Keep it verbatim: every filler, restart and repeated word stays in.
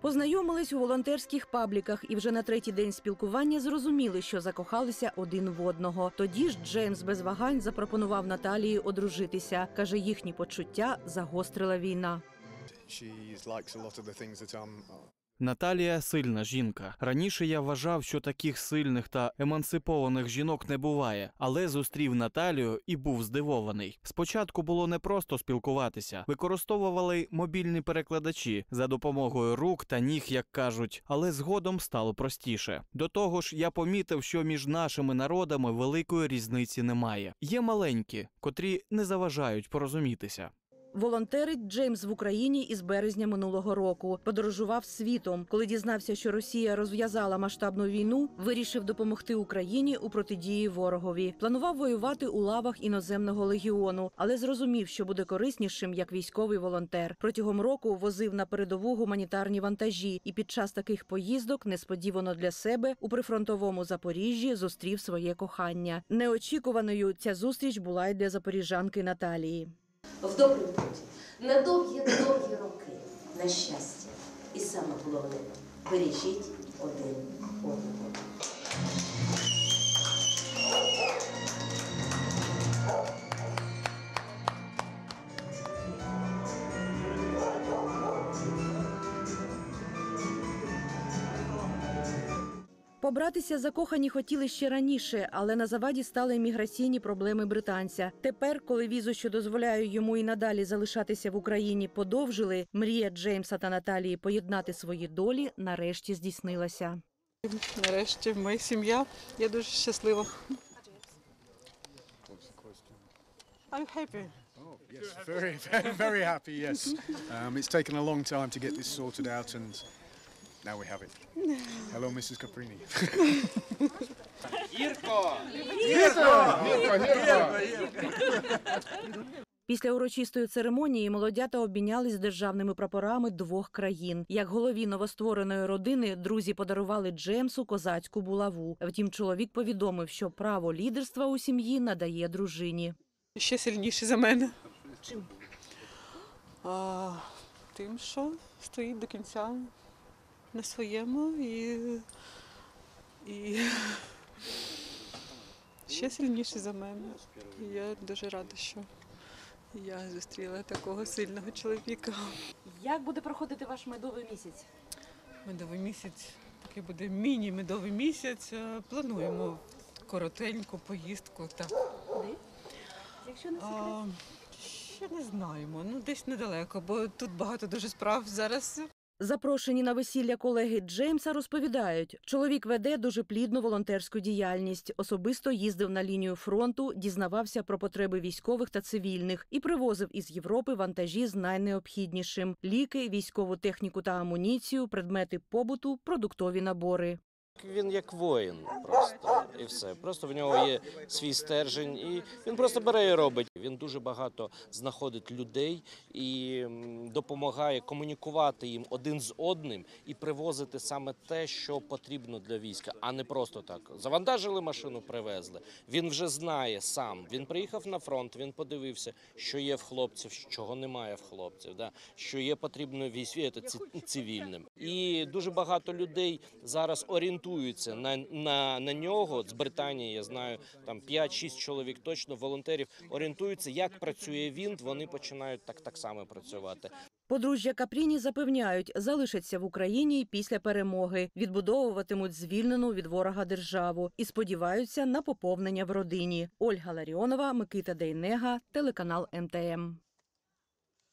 Познайомились у волонтерських пабліках і вже на третій день спілкування зрозуміли, що закохалися один в одного. Тоді ж Джеймс без вагань запропонував Наталії одружитися. Каже, їхні почуття загострила війна. Наталія – сильна жінка. Раніше я вважав, що таких сильних та емансипованих жінок не буває, але зустрів Наталію і був здивований. Спочатку було непросто спілкуватися. Використовували мобільні перекладачі за допомогою рук та ніг, як кажуть, але згодом стало простіше. До того ж, я помітив, що між нашими народами великої різниці немає. Є маленькі, котрі не заважають порозумітися. Волонтерить Джеймс в Україні із березня минулого року. Подорожував світом. Коли дізнався, що Росія розв'язала масштабну війну, вирішив допомогти Україні у протидії ворогові. Планував воювати у лавах іноземного легіону, але зрозумів, що буде кориснішим як військовий волонтер. Протягом року возив на передову гуманітарні вантажі і під час таких поїздок несподівано для себе у прифронтовому Запоріжжі зустрів своє кохання. Неочікуваною ця зустріч була й для запоріжанки Наталії. В добрий путь, на довгі-довгі роки, на щастя. І саме головне – бережіть один одного. Побратися закохані хотіли ще раніше, але на заваді стали міграційні проблеми британця. Тепер, коли візу, що дозволяє йому і надалі залишатися в Україні, подовжили, мрія Джеймса та Наталії поєднати свої долі нарешті здійснилася. Нарешті ми сім'я. Я дуже щаслива. I'm happy. Oh, yes, very, very happy, yes. Um, it's taken a long time to get this sorted out and now we have it. Hello, місіс Капріні. Гірко! Гірко! Гірко! Після урочистої церемонії молодята обмінялись державними прапорами двох країн. Як голові новоствореної родини друзі подарували Джеймсу козацьку булаву. Втім, чоловік повідомив, що право лідерства у сім'ї надає дружині. Ще сильніший за мене. Чим? А, тим, що стоїть до кінця на своєму і, і ще сильніший за мене. І я дуже рада, що я зустріла такого сильного чоловіка. Як буде проходити ваш медовий місяць? Медовий місяць, такий буде міні-медовий місяць. Плануємо коротеньку поїздку. Так. Куди? Якщо не секрет. Ще не знаємо, ну десь недалеко, бо тут багато дуже справ зараз. Запрошені на весілля колеги Джеймса розповідають, чоловік веде дуже плідну волонтерську діяльність, особисто їздив на лінію фронту, дізнавався про потреби військових та цивільних і привозив із Європи вантажі з найнеобхіднішим – ліки, військову техніку та амуніцію, предмети побуту, продуктові набори. Він як воїн просто, і все. Просто в нього є свій стержень, і він просто бере і робить. Він дуже багато знаходить людей і допомагає комунікувати їм один з одним і привозити саме те, що потрібно для війська, а не просто так. Завантажили машину, привезли. Він вже знає сам. Він приїхав на фронт, він подивився, що є в хлопців, чого немає в хлопців, да? Що є потрібно військовим, цивільним. І дуже багато людей зараз орієнтуються На, на, на нього, з Британії, я знаю, там п'ять-шість чоловік точно, волонтерів, орієнтуються, як працює він, вони починають так, так само працювати. Подружжя Капріні запевняють, залишаться в Україні й після перемоги, відбудовуватимуть звільнену від ворога державу і сподіваються на поповнення в родині. Ольга Ларіонова, Микита Дейнега, телеканал ем те ем.